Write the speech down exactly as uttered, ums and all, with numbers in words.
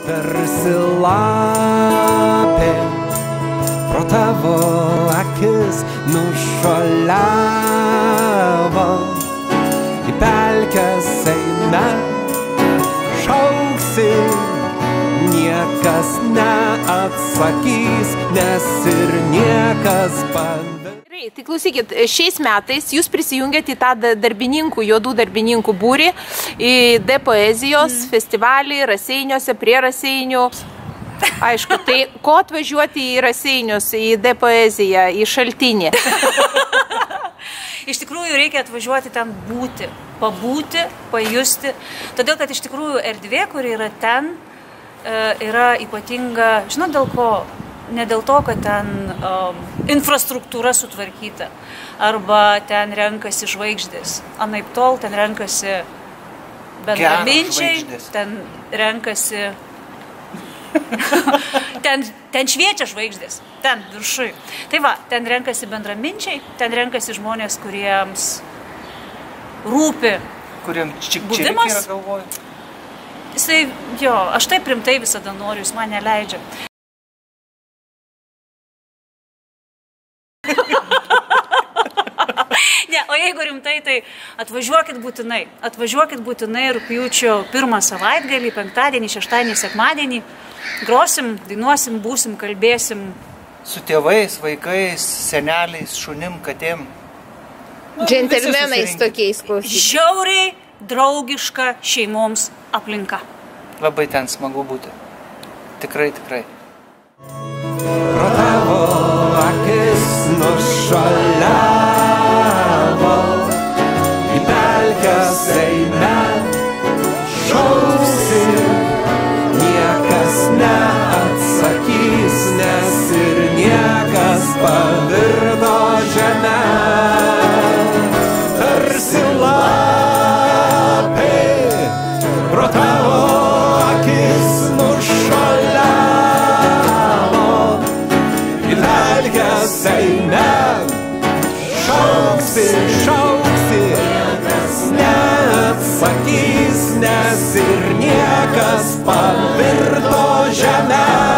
tarsi lapė, pro tavo akis nušuoliavo, į pelkes eina, šauksi, niekas neatsakys, nes ir niekas bandė. Tai klausykit, šiais metais jūs prisijungėte į tą darbininkų, juodų darbininkų būrį, į D poezijos mm. festivalį Raseiniuose, prie Raseinių. Aišku, tai ko atvažiuoti į Raseinius, į D poeziją, į Šaltinį? Iš tikrųjų reikia atvažiuoti ten būti, pabūti, pajusti. Todėl, kad iš tikrųjų erdvė, kuri yra ten, yra ypatinga, žinot dėl ko? Ne dėl to, kad ten um, infrastruktūra sutvarkyta, arba ten renkasi žvaigždės. Anaip tol ten renkasi bendraminčiai, ten renkasi... ten, ten šviečia žvaigždės, ten viršui. Tai va, ten renkasi bendraminčiai, ten renkasi žmonės, kuriems rūpi kuriems buvimas. Yra galvoju. Jisai, jo, aš taip rimtai visada noriu, jis man neleidžia. Ne, o jeigu rimtai, tai atvažiuokit būtinai. Atvažiuokit būtinai rugpjūčio pirmą savaitgalį, penktadienį, šeštadienį, sekmadienį. Grosim, dainuosim, būsim, kalbėsim. Su tėvais, vaikais, seneliais, šunim, katėm. Nu, džentelmenais tokiais klausyti. Žiauriai draugiška šeimoms aplinka. Labai ten smagu būti. Tikrai, tikrai. Pro tavo akis nušuoliavo, į pelkes eina, šauksi, niekas neatsakys, nes ir niekas pavirto žemę. Tarsi lapė, pro tavo akis nušuoliavo, į pelkes eina, šauksi, šauksi, niekas neatsakys, nes ir niekas pavirto žemę.